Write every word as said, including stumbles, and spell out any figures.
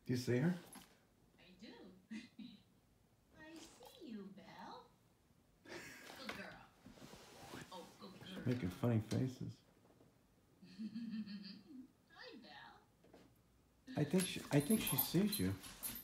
Do you see her? I do. I see you, Belle. Good girl. Oh, good She's girl. making funny faces. Hi, Belle. I think she, I think she sees you.